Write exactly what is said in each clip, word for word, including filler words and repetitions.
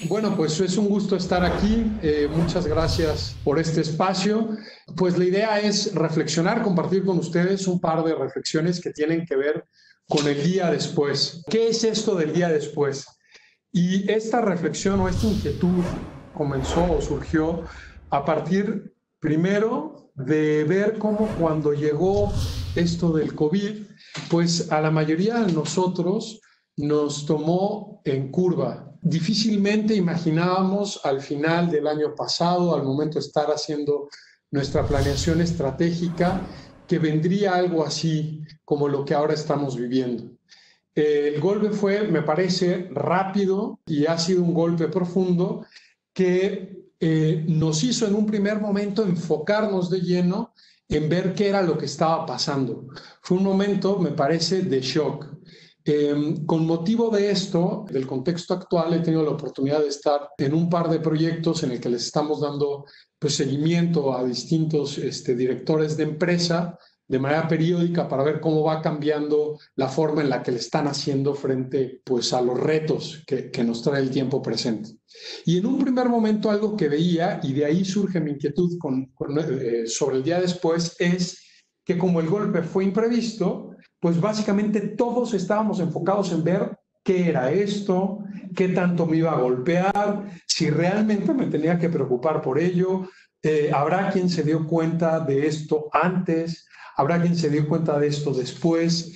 Bueno, pues es un gusto estar aquí. Eh, muchas gracias por este espacio. Pues la idea es reflexionar, compartir con ustedes un par de reflexiones que tienen que ver con el día después. ¿Qué es esto del día después? Y esta reflexión o esta inquietud comenzó o surgió a partir, primero, de ver cómo cuando llegó esto del COVID, pues a la mayoría de nosotros nos tomó en curva. Difícilmente imaginábamos al final del año pasado, al momento de estar haciendo nuestra planeación estratégica, que vendría algo así como lo que ahora estamos viviendo. El golpe fue, me parece, rápido y ha sido un golpe profundo que eh, nos hizo en un primer momento enfocarnos de lleno en ver qué era lo que estaba pasando. Fue un momento, me parece, de shock. Eh, con motivo de esto, del contexto actual, he tenido la oportunidad de estar en un par de proyectos en el que les estamos dando pues, seguimiento a distintos este, directores de empresa de manera periódica para ver cómo va cambiando la forma en la que le están haciendo frente pues, a los retos que, que nos trae el tiempo presente. Y en un primer momento algo que veía, y de ahí surge mi inquietud con, con, eh, sobre el día después, es que como el golpe fue imprevisto, pues básicamente todos estábamos enfocados en ver qué era esto, qué tanto me iba a golpear, si realmente me tenía que preocupar por ello, eh, habrá quien se dio cuenta de esto antes, habrá quien se dio cuenta de esto después.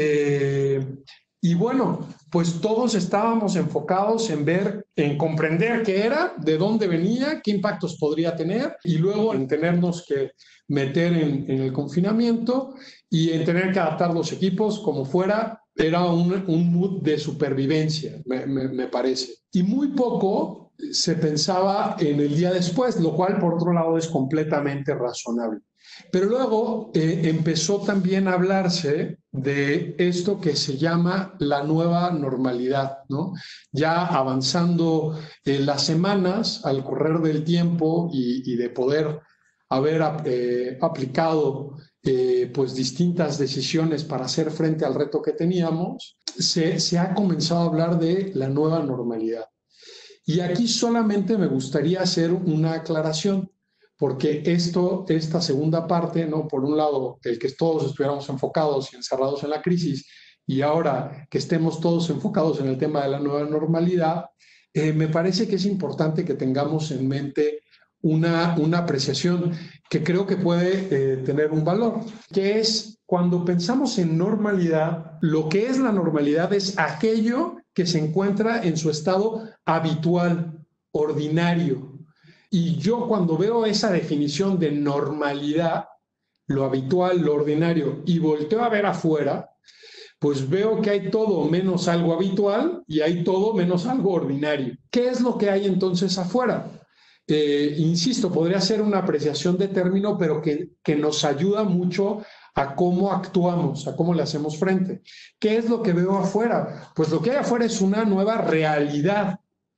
Eh, y bueno, pues todos estábamos enfocados en ver, en comprender qué era, de dónde venía, qué impactos podría tener y luego en tenernos que meter en, en el confinamiento y en tener que adaptar los equipos como fuera. Era un, un mood de supervivencia, me, me, me parece. Y muy poco se pensaba en el día después, lo cual por otro lado es completamente razonable. Pero luego eh, empezó también a hablarse de esto que se llama la nueva normalidad, ¿no? Ya avanzando eh, las semanas al correr del tiempo y, y de poder haber eh, aplicado eh, pues distintas decisiones para hacer frente al reto que teníamos, se, se ha comenzado a hablar de la nueva normalidad. Y aquí solamente me gustaría hacer una aclaración, porque esto, esta segunda parte, ¿no? Por un lado, el que todos estuviéramos enfocados y encerrados en la crisis, y ahora que estemos todos enfocados en el tema de la nueva normalidad, eh, me parece que es importante que tengamos en mente una, una apreciación que creo que puede eh, tener un valor, que es cuando pensamos en normalidad, lo que es la normalidad es aquello que se encuentra en su estado habitual, ordinario. Y yo cuando veo esa definición de normalidad, lo habitual, lo ordinario, y volteo a ver afuera, pues veo que hay todo menos algo habitual y hay todo menos algo ordinario. ¿Qué es lo que hay entonces afuera? Eh, insisto, podría ser una apreciación de término, pero que, que nos ayuda mucho a cómo actuamos, a cómo le hacemos frente. ¿Qué es lo que veo afuera? Pues lo que hay afuera es una nueva realidad.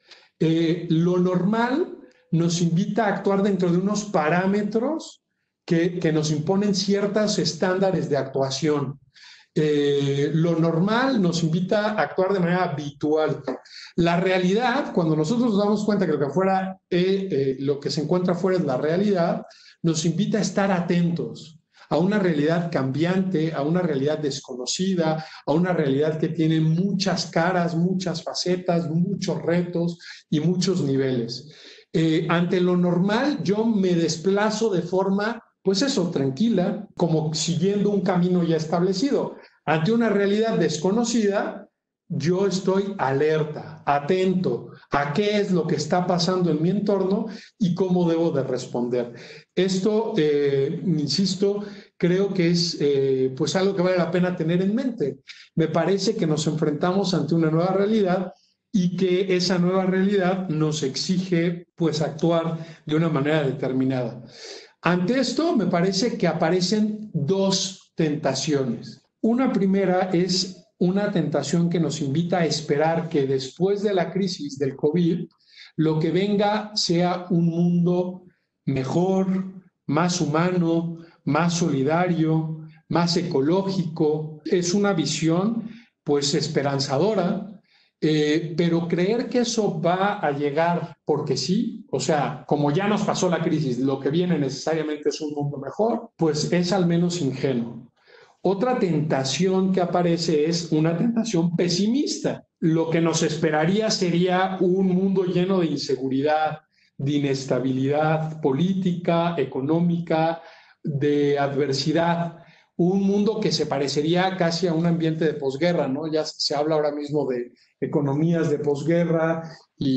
Eh, lo normal nos invita a actuar dentro de unos parámetros que, que nos imponen ciertos estándares de actuación. Eh, lo normal nos invita a actuar de manera habitual. La realidad, cuando nosotros nos damos cuenta que lo que, afuera, eh, eh, lo que se encuentra afuera es la realidad, nos invita a estar atentos a una realidad cambiante, a una realidad desconocida, a una realidad que tiene muchas caras, muchas facetas, muchos retos y muchos niveles. Eh, ante lo normal, yo me desplazo de forma, pues eso, tranquila, como siguiendo un camino ya establecido. Ante una realidad desconocida, yo estoy alerta, atento a qué es lo que está pasando en mi entorno y cómo debo de responder. Esto, eh, insisto, creo que es eh, pues algo que vale la pena tener en mente. Me parece que nos enfrentamos ante una nueva realidad y que esa nueva realidad nos exige pues actuar de una manera determinada. Ante esto, me parece que aparecen dos tentaciones. Una primera es una tentación que nos invita a esperar que después de la crisis del COVID, lo que venga sea un mundo mejor, más humano, más solidario, más ecológico. Es una visión, pues, esperanzadora Eh, pero creer que eso va a llegar porque sí, o sea, como ya nos pasó la crisis, lo que viene necesariamente es un mundo mejor, pues es al menos ingenuo. Otra tentación que aparece es una tentación pesimista. Lo que nos esperaría sería un mundo lleno de inseguridad, de inestabilidad política, económica, de adversidad. Un mundo que se parecería casi a un ambiente de posguerra, ¿no? Ya se habla ahora mismo de economías de posguerra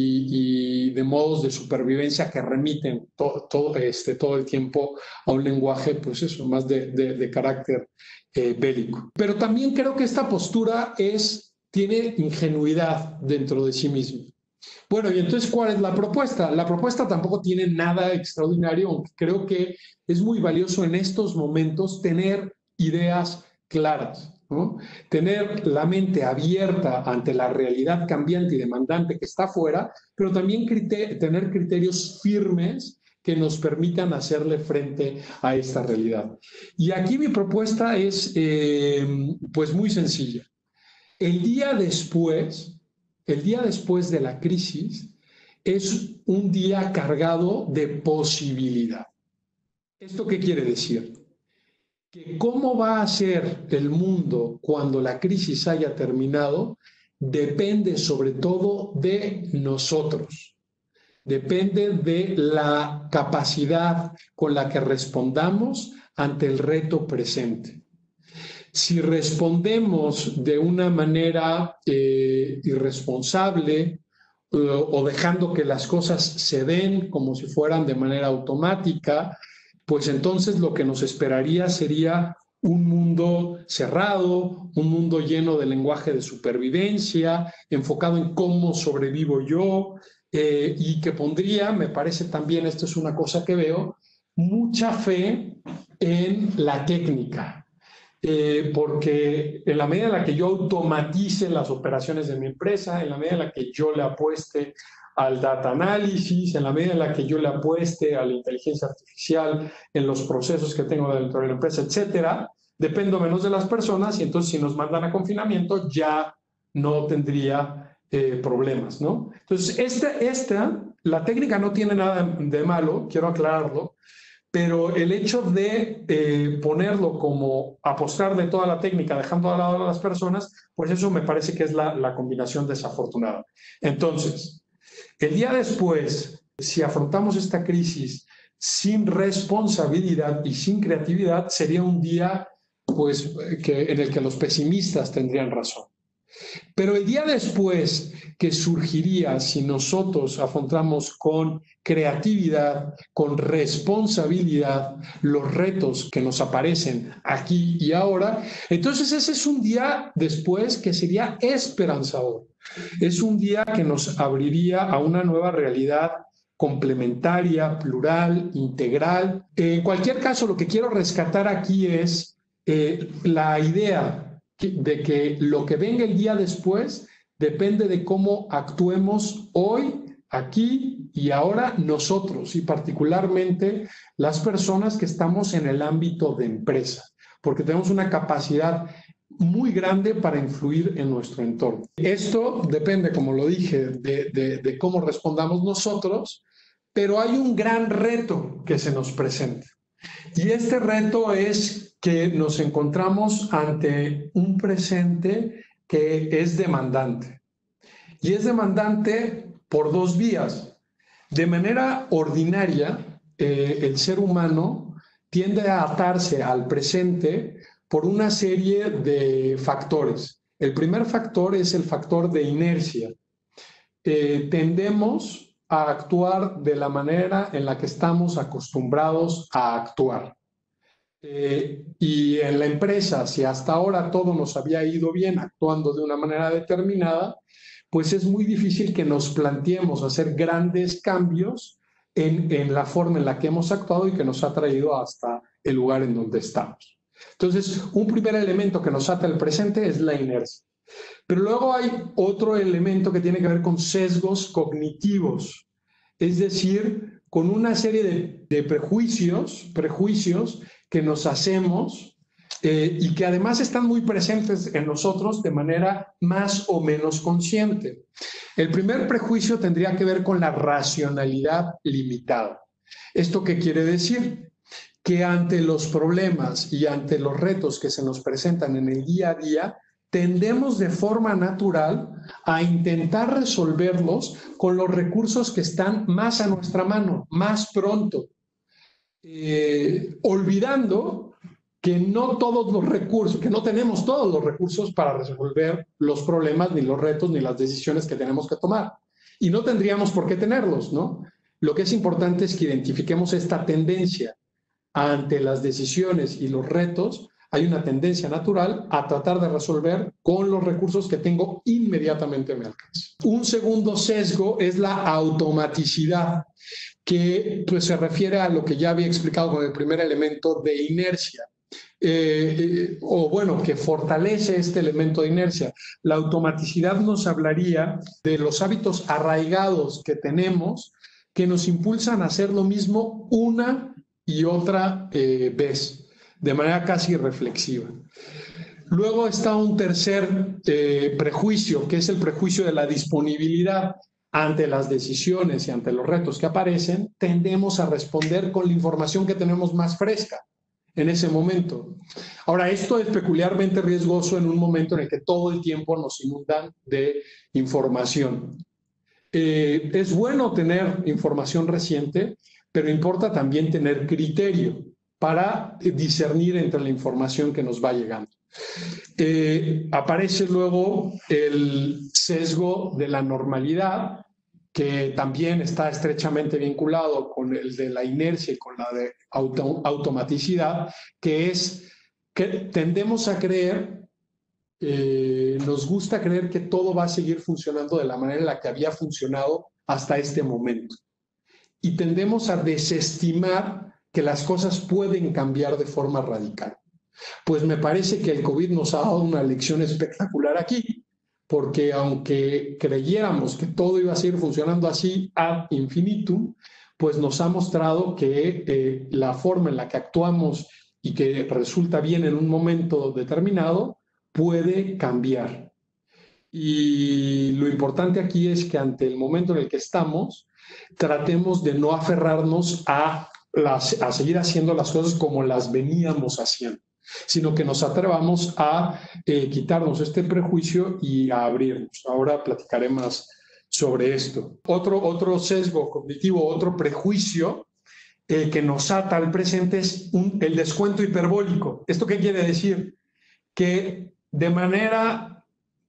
y, y de modos de supervivencia que remiten to, todo, este, todo el tiempo a un lenguaje, pues eso, más de, de, de carácter eh, bélico. Pero también creo que esta postura es, tiene ingenuidad dentro de sí misma. Bueno, y entonces, ¿cuál es la propuesta? La propuesta tampoco tiene nada extraordinario, aunque creo que es muy valioso en estos momentos tener ideas claras, ¿no? Tener la mente abierta ante la realidad cambiante y demandante que está afuera, pero también criter- tener criterios firmes que nos permitan hacerle frente a esta realidad. Y aquí mi propuesta es, eh, pues, muy sencilla. El día después, el día después de la crisis, es un día cargado de posibilidad. ¿Esto qué quiere decir? Que cómo va a ser el mundo cuando la crisis haya terminado depende sobre todo de nosotros. Depende de la capacidad con la que respondamos ante el reto presente. Si respondemos de una manera eh, irresponsable eh, o dejando que las cosas se den como si fueran de manera automática, pues entonces lo que nos esperaría sería un mundo cerrado, un mundo lleno de lenguaje de supervivencia, enfocado en cómo sobrevivo yo, eh, y que pondría, me parece también, esto es una cosa que veo, mucha fe en la técnica. Eh, porque en la medida en la que yo automatice las operaciones de mi empresa, en la medida en la que yo le apueste al data análisis, en la medida en la que yo le apueste a la inteligencia artificial en los procesos que tengo dentro de la empresa, etcétera, dependo menos de las personas y entonces si nos mandan a confinamiento ya no tendría eh, problemas, ¿no? Entonces, esta, esta, la técnica no tiene nada de malo, quiero aclararlo, pero el hecho de eh, ponerlo como apostar de toda la técnica, dejando a lado a las personas, pues eso me parece que es la, la combinación desafortunada. Entonces, el día después, si afrontamos esta crisis sin responsabilidad y sin creatividad, sería un día pues, que, en el que los pesimistas tendrían razón. Pero el día después que surgiría si nosotros afrontamos con creatividad, con responsabilidad los retos que nos aparecen aquí y ahora, entonces ese es un día después que sería esperanzador. Es un día que nos abriría a una nueva realidad complementaria, plural, integral. En cualquier caso, lo que quiero rescatar aquí es eh, la idea de que lo que venga el día después depende de cómo actuemos hoy, aquí y ahora nosotros, y particularmente las personas que estamos en el ámbito de empresa, porque tenemos una capacidad muy grande para influir en nuestro entorno. Esto depende, como lo dije, de, de, de cómo respondamos nosotros, pero hay un gran reto que se nos presenta. Y este reto es que nos encontramos ante un presente que es demandante. Y es demandante por dos vías. De manera ordinaria, eh, el ser humano tiende a atarse al presente por una serie de factores. El primer factor es el factor de inercia. Eh, tendemos a actuar de la manera en la que estamos acostumbrados a actuar. Eh, y en la empresa, si hasta ahora todo nos había ido bien actuando de una manera determinada, pues es muy difícil que nos planteemos hacer grandes cambios en, en la forma en la que hemos actuado y que nos ha traído hasta el lugar en donde estamos. Entonces, un primer elemento que nos ata al presente es la inercia. Pero luego hay otro elemento que tiene que ver con sesgos cognitivos, es decir, con una serie de, de prejuicios, prejuicios que nos hacemos eh, y que además están muy presentes en nosotros de manera más o menos consciente. El primer prejuicio tendría que ver con la racionalidad limitada. ¿Esto qué quiere decir? Que ante los problemas y ante los retos que se nos presentan en el día a día, tendemos de forma natural a intentar resolverlos con los recursos que están más a nuestra mano, más pronto, eh, olvidando que no todos los recursos, que no tenemos todos los recursos para resolver los problemas, ni los retos, ni las decisiones que tenemos que tomar. Y no tendríamos por qué tenerlos, ¿no? Lo que es importante es que identifiquemos esta tendencia ante las decisiones y los retos. Hay una tendencia natural a tratar de resolver con los recursos que tengo inmediatamente a mi alcance. Un segundo sesgo es la automaticidad, que pues, se refiere a lo que ya había explicado con el primer elemento de inercia. Eh, eh, o bueno, que fortalece este elemento de inercia. La automaticidad nos hablaría de los hábitos arraigados que tenemos que nos impulsan a hacer lo mismo una y otra eh, vez, de manera casi reflexiva. Luego está un tercer eh, prejuicio, que es el prejuicio de la disponibilidad. Ante las decisiones y ante los retos que aparecen, tendemos a responder con la información que tenemos más fresca en ese momento. Ahora, esto es peculiarmente riesgoso en un momento en el que todo el tiempo nos inundan de información. Eh, es bueno tener información reciente, pero importa también tener criterio para discernir entre la información que nos va llegando. Eh, aparece luego el sesgo de la normalidad, que también está estrechamente vinculado con el de la inercia y con la de auto, automaticidad, que es que tendemos a creer, eh, nos gusta creer que todo va a seguir funcionando de la manera en la que había funcionado hasta este momento. Y tendemos a desestimar que las cosas pueden cambiar de forma radical. Pues me parece que el COVID nos ha dado una lección espectacular aquí, porque aunque creyéramos que todo iba a seguir funcionando así ad infinitum, pues nos ha mostrado que eh, la forma en la que actuamos y que resulta bien en un momento determinado puede cambiar. Y lo importante aquí es que ante el momento en el que estamos, tratemos de no aferrarnos a, las, a seguir haciendo las cosas como las veníamos haciendo, sino que nos atrevamos a eh, quitarnos este prejuicio y a abrirnos. Ahora platicaré más sobre esto. Otro, otro sesgo cognitivo, otro prejuicio eh, que nos ata al presente es un, el descuento hiperbólico. ¿Esto qué quiere decir? Que de manera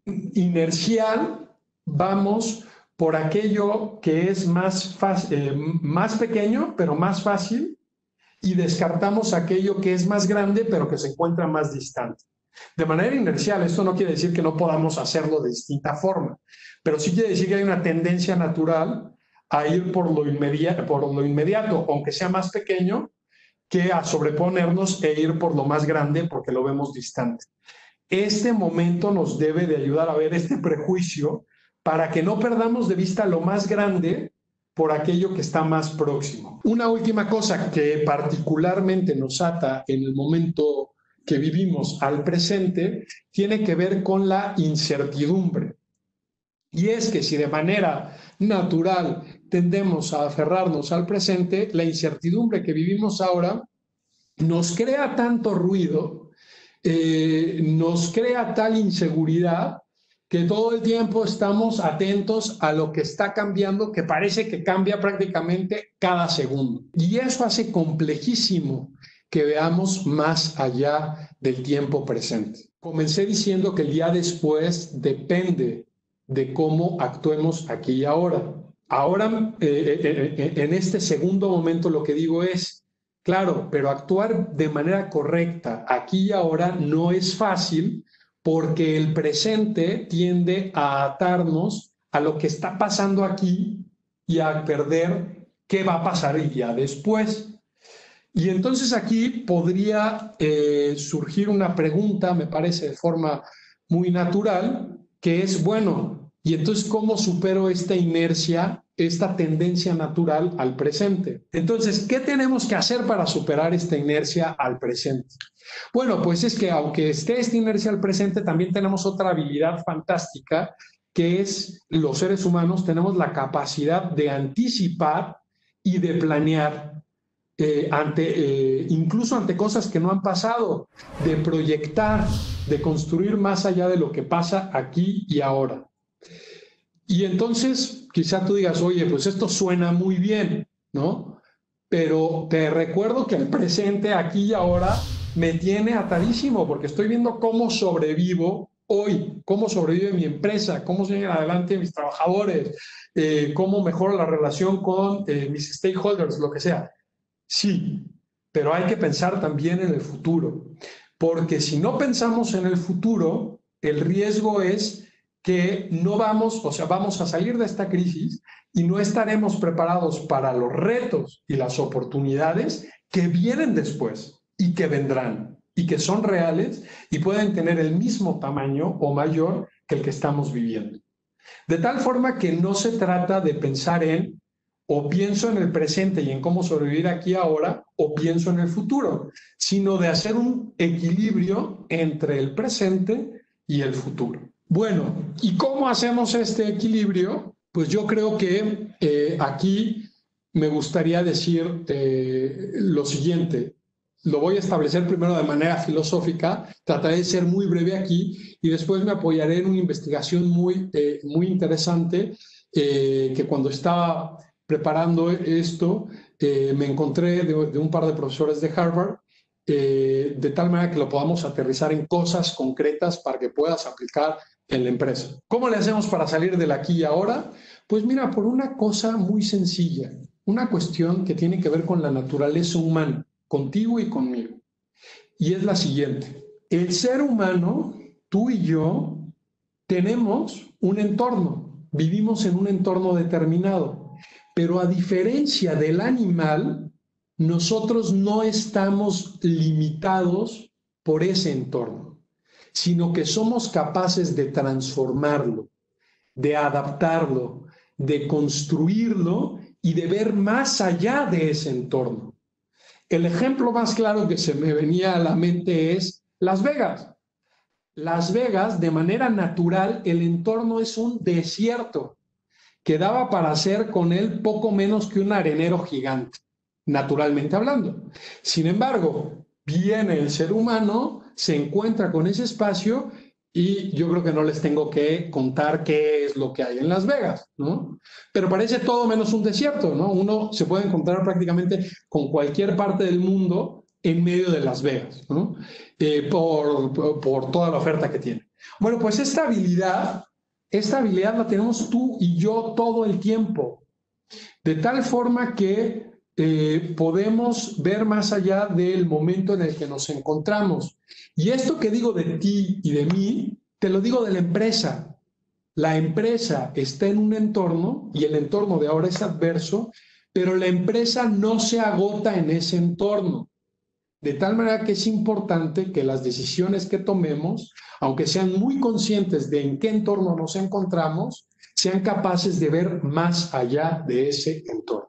inercial vamos por aquello que es más, fácil, eh, más pequeño, pero más fácil, y descartamos aquello que es más grande, pero que se encuentra más distante. De manera inercial, esto no quiere decir que no podamos hacerlo de distinta forma, pero sí quiere decir que hay una tendencia natural a ir por lo inmediato, por lo inmediato, aunque sea más pequeño, que a sobreponernos e ir por lo más grande porque lo vemos distante. Este momento nos debe de ayudar a ver este prejuicio para que no perdamos de vista lo más grande por aquello que está más próximo. Una última cosa que particularmente nos ata en el momento que vivimos al presente tiene que ver con la incertidumbre. Y es que si de manera natural tendemos a aferrarnos al presente, la incertidumbre que vivimos ahora nos crea tanto ruido, eh, nos crea tal inseguridad, que todo el tiempo estamos atentos a lo que está cambiando, que parece que cambia prácticamente cada segundo. Y eso hace complejísimo que veamos más allá del tiempo presente. Comencé diciendo que el día después depende de cómo actuemos aquí y ahora. Ahora, eh, eh, en este segundo momento, lo que digo es, claro, pero actuar de manera correcta aquí y ahora no es fácil, porque el presente tiende a atarnos a lo que está pasando aquí y a perder qué va a pasar el día después. Y entonces aquí podría eh, surgir una pregunta, me parece de forma muy natural, que es, bueno, Y entonces, ¿cómo supero esta inercia, esta tendencia natural al presente? Entonces, ¿qué tenemos que hacer para superar esta inercia al presente? Bueno, pues es que aunque esté esta inercia al presente, también tenemos otra habilidad fantástica, que es los seres humanos tenemos la capacidad de anticipar y de planear eh, ante, eh, incluso ante cosas que no han pasado, de proyectar, de construir más allá de lo que pasa aquí y ahora. Y entonces, quizá tú digas, oye, pues esto suena muy bien, ¿no? Pero te recuerdo que el presente, aquí y ahora, me tiene atadísimo, porque estoy viendo cómo sobrevivo hoy, cómo sobrevive mi empresa, cómo siguen adelante mis trabajadores, eh, cómo mejoro la relación con eh, mis stakeholders, lo que sea. Sí, pero hay que pensar también en el futuro, porque si no pensamos en el futuro, el riesgo es que no vamos, o sea, vamos a salir de esta crisis y no estaremos preparados para los retos y las oportunidades que vienen después y que vendrán y que son reales y pueden tener el mismo tamaño o mayor que el que estamos viviendo. De tal forma que no se trata de pensar en o pienso en el presente y en cómo sobrevivir aquí ahora o pienso en el futuro, sino de hacer un equilibrio entre el presente y el futuro. Bueno, ¿y cómo hacemos este equilibrio? Pues yo creo que eh, aquí me gustaría decir eh, lo siguiente. Lo voy a establecer primero de manera filosófica, trataré de ser muy breve aquí y después me apoyaré en una investigación muy, eh, muy interesante eh, que cuando estaba preparando esto eh, me encontré de, de un par de profesores de Harvard, eh, de tal manera que lo podamos aterrizar en cosas concretas para que puedas aplicar en la empresa. ¿Cómo le hacemos para salir del aquí y ahora? Pues mira, por una cosa muy sencilla, una cuestión que tiene que ver con la naturaleza humana, contigo y conmigo. Y es la siguiente. El ser humano, tú y yo, tenemos un entorno, vivimos en un entorno determinado, pero a diferencia del animal, nosotros no estamos limitados por ese entorno, sino que somos capaces de transformarlo, de adaptarlo, de construirlo y de ver más allá de ese entorno. El ejemplo más claro que se me venía a la mente es Las Vegas. Las Vegas, de manera natural, el entorno es un desierto que daba para hacer con él poco menos que un arenero gigante, naturalmente hablando. Sin embargo, viene el ser humano, se encuentra con ese espacio y yo creo que no les tengo que contar qué es lo que hay en Las Vegas, ¿no? Pero parece todo menos un desierto, ¿no? Uno se puede encontrar prácticamente con cualquier parte del mundo en medio de Las Vegas, ¿no? Eh, por, por, por toda la oferta que tiene. Bueno, pues esta habilidad, esta habilidad la tenemos tú y yo todo el tiempo, de tal forma que eh, podemos ver más allá del momento en el que nos encontramos. Y esto que digo de ti y de mí, te lo digo de la empresa. La empresa está en un entorno y el entorno de ahora es adverso, pero la empresa no se agota en ese entorno. De tal manera que es importante que las decisiones que tomemos, aunque sean muy conscientes de en qué entorno nos encontramos, sean capaces de ver más allá de ese entorno.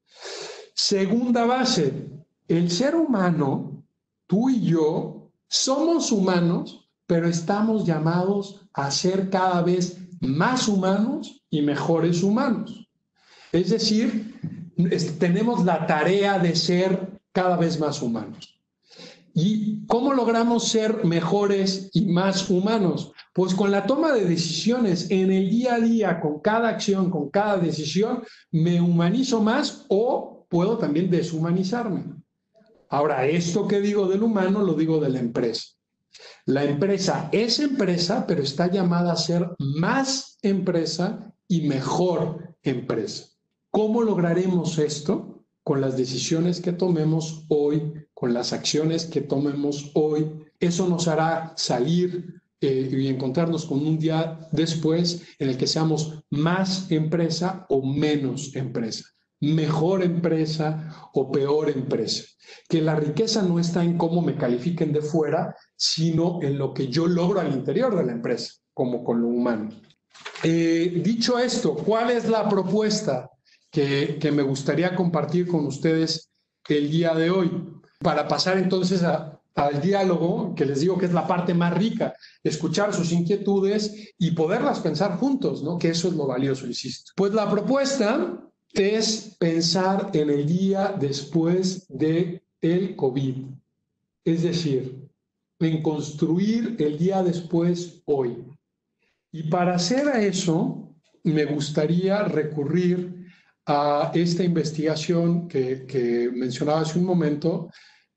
Segunda base, el ser humano, tú y yo, somos humanos, pero estamos llamados a ser cada vez más humanos y mejores humanos. Es decir, tenemos la tarea de ser cada vez más humanos. ¿Y cómo logramos ser mejores y más humanos? Pues con la toma de decisiones en el día a día, con cada acción, con cada decisión, me humanizo más o puedo también deshumanizarme. Ahora, esto que digo del humano lo digo de la empresa. La empresa es empresa, pero está llamada a ser más empresa y mejor empresa. ¿Cómo lograremos esto? Con las decisiones que tomemos hoy, con las acciones que tomemos hoy. Eso nos hará salir eh, y encontrarnos con un día después en el que seamos más empresa o menos empresa, mejor empresa o peor empresa. Que la riqueza no está en cómo me califiquen de fuera, sino en lo que yo logro al interior de la empresa, como con lo humano. Eh, dicho esto, ¿cuál es la propuesta que, que me gustaría compartir con ustedes el día de hoy? Para pasar entonces a, al diálogo, que les digo que es la parte más rica, escuchar sus inquietudes y poderlas pensar juntos, ¿no? Que eso es lo valioso, insisto. Pues la propuesta es pensar en el día después de el COVID, es decir, en construir el día después hoy. Y para hacer eso, me gustaría recurrir a esta investigación que, que mencionaba hace un momento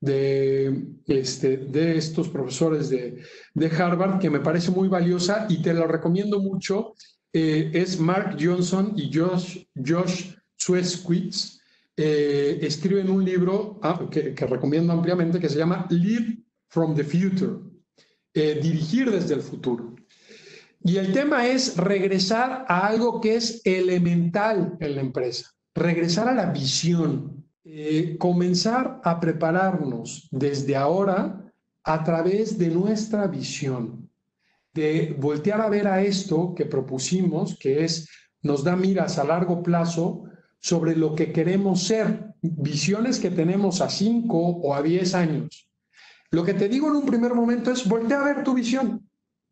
de, este, de estos profesores de, de Harvard, que me parece muy valiosa y te lo recomiendo mucho. Eh, es Mark Johnson y Josh, Josh Swetskitz. Eh, escriben un libro ah, que, que recomiendo ampliamente que se llama Lead from the Future, eh, dirigir desde el futuro. Y el tema es regresar a algo que es elemental en la empresa, regresar a la visión, eh, comenzar a prepararnos desde ahora a través de nuestra visión, de voltear a ver a esto que propusimos, que es, nos da miras a largo plazo sobre lo que queremos ser, visiones que tenemos a cinco o a diez años. Lo que te digo en un primer momento es voltea a ver tu visión.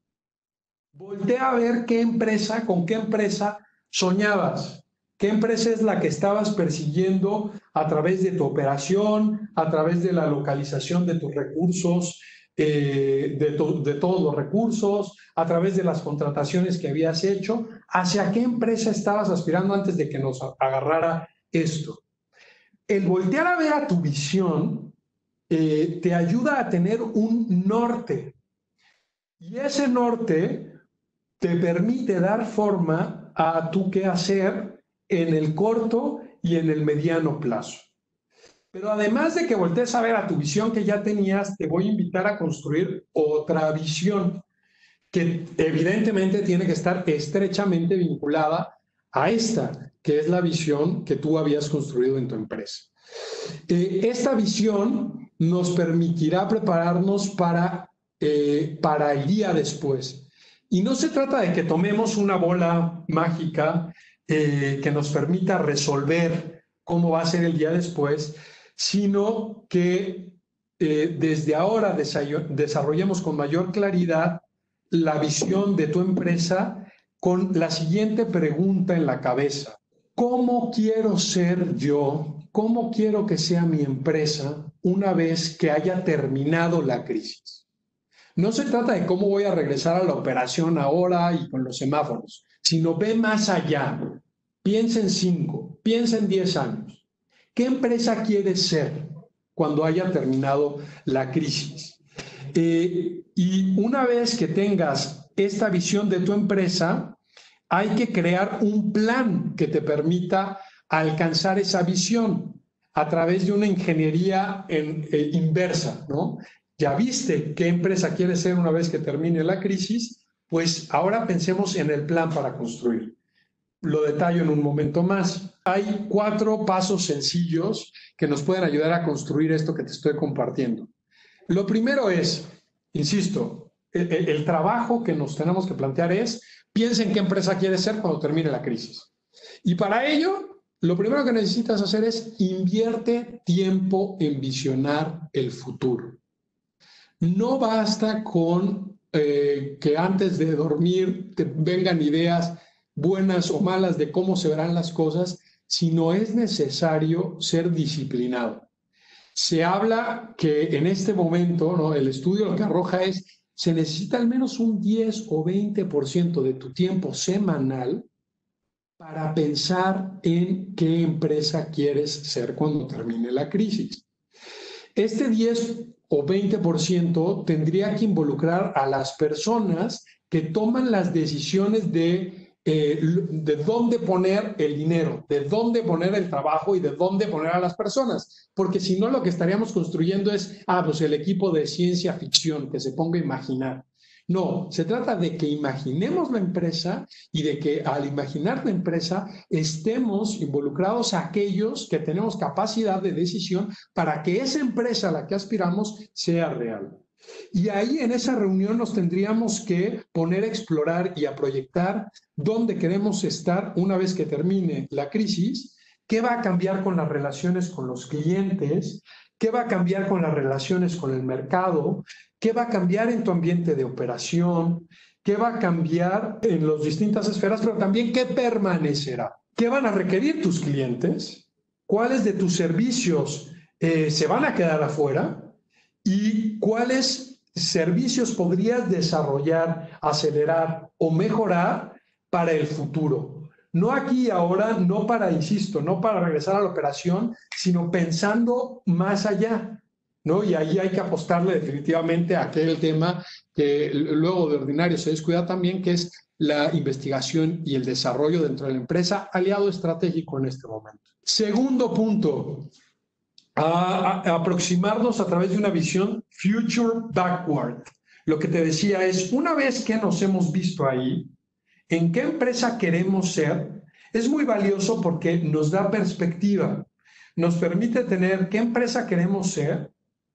Voltea a ver qué empresa, con qué empresa soñabas, qué empresa es la que estabas persiguiendo a través de tu operación, a través de la localización de tus recursos, eh, de, to de todos los recursos, a través de las contrataciones que habías hecho, hacia qué empresa estabas aspirando antes de que nos agarrara esto. El voltear a ver a tu visión eh, te ayuda a tener un norte, y ese norte te permite dar forma a tu quehacer en el corto y en el mediano plazo. Pero además de que voltees a ver a tu visión que ya tenías, te voy a invitar a construir otra visión que evidentemente tiene que estar estrechamente vinculada a esta, que es la visión que tú habías construido en tu empresa. Eh, esta visión nos permitirá prepararnos para, eh, para el día después. Y no se trata de que tomemos una bola mágica eh, que nos permita resolver cómo va a ser el día después, sino que eh, desde ahora desarrollemos con mayor claridad la visión de tu empresa con la siguiente pregunta en la cabeza. ¿Cómo quiero ser yo? ¿Cómo quiero que sea mi empresa una vez que haya terminado la crisis? No se trata de cómo voy a regresar a la operación ahora y con los semáforos, sino ve más allá. Piensa en cinco, piensa en diez años. ¿Qué empresa quieres ser cuando haya terminado la crisis? Eh, y una vez que tengas esta visión de tu empresa, hay que crear un plan que te permita alcanzar esa visión a través de una ingeniería en, eh, inversa, ¿no? Ya viste qué empresa quieres ser una vez que termine la crisis, pues ahora pensemos en el plan para construir. Lo detallo en un momento más. Hay cuatro pasos sencillos que nos pueden ayudar a construir esto que te estoy compartiendo. Lo primero es, insisto, el, el trabajo que nos tenemos que plantear es, piensa en qué empresa quieres ser cuando termine la crisis. Y para ello, lo primero que necesitas hacer es invierte tiempo en visionar el futuro. No basta con eh, que antes de dormir te vengan ideas buenas o malas de cómo se verán las cosas, sino es necesario ser disciplinado. Se habla que en este momento, ¿no? El estudio lo que arroja es, se necesita al menos un diez o veinte por ciento de tu tiempo semanal para pensar en qué empresa quieres ser cuando termine la crisis. Este diez o veinte por ciento tendría que involucrar a las personas que toman las decisiones de, eh, de dónde poner el dinero, de dónde poner el trabajo y de dónde poner a las personas. Porque si no, lo que estaríamos construyendo es, ah, pues el equipo de ciencia ficción que se ponga a imaginar. No, se trata de que imaginemos la empresa y de que al imaginar la empresa estemos involucrados a aquellos que tenemos capacidad de decisión para que esa empresa a la que aspiramos sea real. Y ahí en esa reunión nos tendríamos que poner a explorar y a proyectar dónde queremos estar una vez que termine la crisis, qué va a cambiar con las relaciones con los clientes, qué va a cambiar con las relaciones con el mercado, qué va a cambiar en tu ambiente de operación, qué va a cambiar en las distintas esferas, pero también qué permanecerá. ¿Qué van a requerir tus clientes? ¿Cuáles de tus servicios eh, se van a quedar afuera? ¿Y cuáles servicios podrías desarrollar, acelerar o mejorar para el futuro? No aquí y ahora, no para, insisto, no para regresar a la operación, sino pensando más allá, ¿no? Y ahí hay que apostarle definitivamente a aquel tema que luego de ordinario se descuida también, que es la investigación y el desarrollo dentro de la empresa, aliado estratégico en este momento. Segundo punto, a, a aproximarnos a través de una visión future backward. Lo que te decía es, una vez que nos hemos visto ahí, ¿en qué empresa queremos ser? Es muy valioso porque nos da perspectiva, nos permite tener qué empresa queremos ser.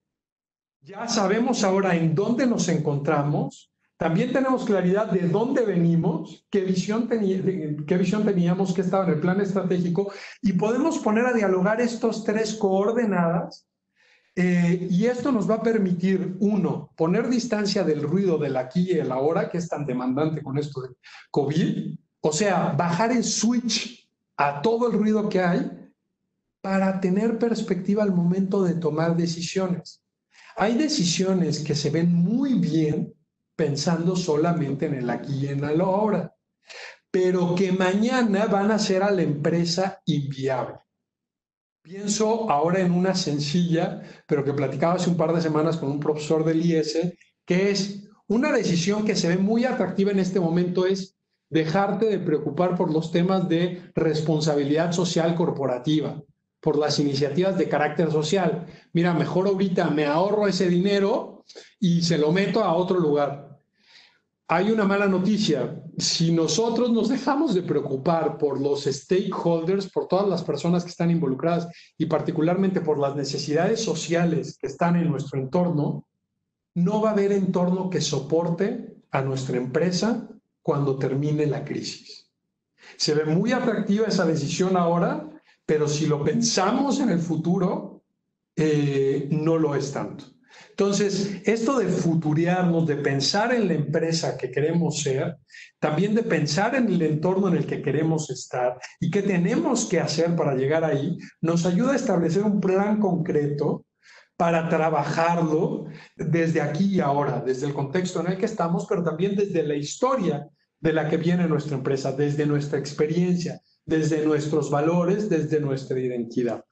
Ya sabemos ahora en dónde nos encontramos, también tenemos claridad de dónde venimos, qué visión, tení, qué visión teníamos, qué estaba en el plan estratégico, y podemos poner a dialogar estos tres coordenadas, eh, y esto nos va a permitir, uno, poner distancia del ruido del aquí y el ahora, que es tan demandante con esto del COVID, o sea, bajar el switch a todo el ruido que hay para tener perspectiva al momento de tomar decisiones. Hay decisiones que se ven muy bien pensando solamente en el aquí y en el ahora, pero que mañana van a hacer a la empresa inviable. Pienso ahora en una sencilla, pero que platicaba hace un par de semanas con un profesor del I S, que es una decisión que se ve muy atractiva en este momento, es dejarte de preocupar por los temas de responsabilidad social corporativa, por las iniciativas de carácter social. Mira, mejor ahorita me ahorro ese dinero y se lo meto a otro lugar. Hay una mala noticia. Si nosotros nos dejamos de preocupar por los stakeholders, por todas las personas que están involucradas y particularmente por las necesidades sociales que están en nuestro entorno, no va a haber entorno que soporte a nuestra empresa cuando termine la crisis. Se ve muy atractiva esa decisión ahora, pero si lo pensamos en el futuro, eh, no lo es tanto. Entonces, esto de futurearnos, de pensar en la empresa que queremos ser, también de pensar en el entorno en el que queremos estar y qué tenemos que hacer para llegar ahí, nos ayuda a establecer un plan concreto para trabajarlo desde aquí y ahora, desde el contexto en el que estamos, pero también desde la historia de la que viene nuestra empresa, desde nuestra experiencia, desde nuestros valores, desde nuestra identidad.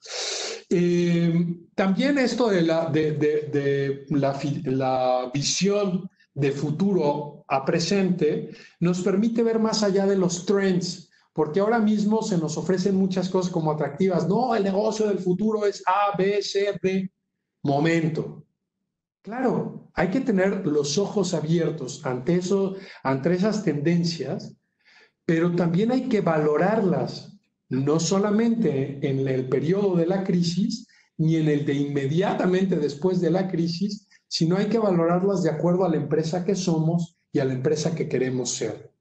Eh, también esto de, la, de, de, de la, la visión de futuro a presente nos permite ver más allá de los trends, porque ahora mismo se nos ofrecen muchas cosas como atractivas. No, el negocio del futuro es A, B, C, D. Momento. Claro, hay que tener los ojos abiertos ante, eso, ante esas tendencias, pero también hay que valorarlas, no solamente en el periodo de la crisis, ni en el de inmediatamente después de la crisis, sino hay que valorarlas de acuerdo a la empresa que somos y a la empresa que queremos ser.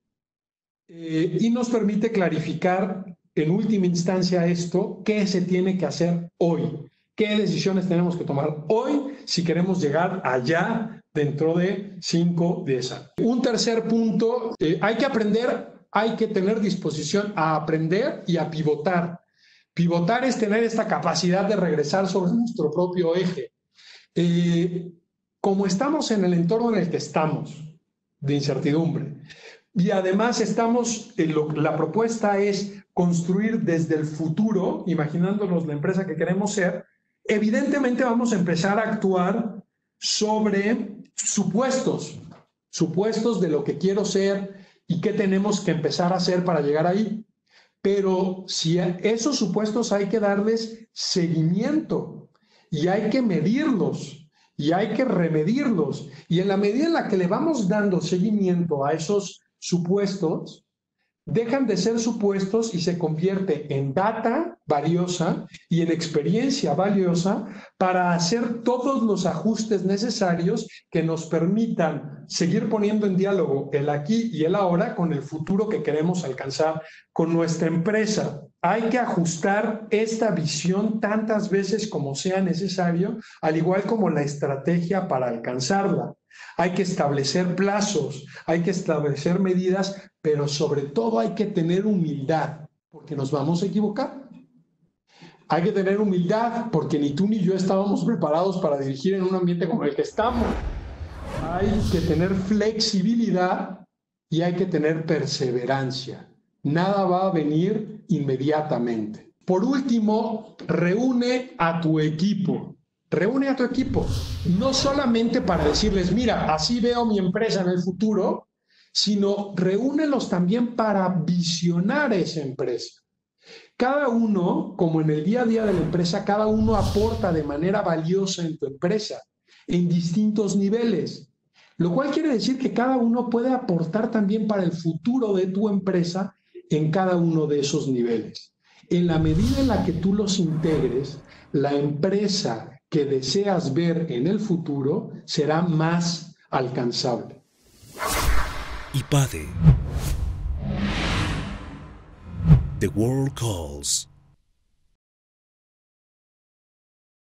Eh, y nos permite clarificar en última instancia esto, qué se tiene que hacer hoy, qué decisiones tenemos que tomar hoy si queremos llegar allá dentro de cinco, diez años. Un tercer punto, eh, hay que aprender, hay que tener disposición a aprender y a pivotar. Pivotar es tener esta capacidad de regresar sobre nuestro propio eje. Eh, como estamos en el entorno en el que estamos, de incertidumbre, y además estamos, eh, lo, la propuesta es construir desde el futuro, imaginándonos la empresa que queremos ser, evidentemente vamos a empezar a actuar sobre supuestos, supuestos de lo que quiero ser y qué tenemos que empezar a hacer para llegar ahí. Pero si a esos supuestos hay que darles seguimiento y hay que medirlos y hay que remedirlos. Y en la medida en la que le vamos dando seguimiento a esos supuestos, dejan de ser supuestos y se convierte en data valiosa y en experiencia valiosa para hacer todos los ajustes necesarios que nos permitan seguir poniendo en diálogo el aquí y el ahora con el futuro que queremos alcanzar con nuestra empresa. Hay que ajustar esta visión tantas veces como sea necesario, al igual como la estrategia para alcanzarla. Hay que establecer plazos, hay que establecer medidas, pero sobre todo hay que tener humildad, porque nos vamos a equivocar. Hay que tener humildad, porque ni tú ni yo estábamos preparados para dirigir en un ambiente como el que estamos. Hay que tener flexibilidad y hay que tener perseverancia. Nada va a venir inmediatamente. Por último, reúne a tu equipo. Reúne a tu equipo, no solamente para decirles, mira, así veo mi empresa en el futuro, sino reúnelos también para visionar esa empresa. Cada uno, como en el día a día de la empresa, cada uno aporta de manera valiosa en tu empresa, en distintos niveles, lo cual quiere decir que cada uno puede aportar también para el futuro de tu empresa en cada uno de esos niveles. En la medida en la que tú los integres, la empresa que deseas ver en el futuro será más alcanzable. I P A D E. The World Calls.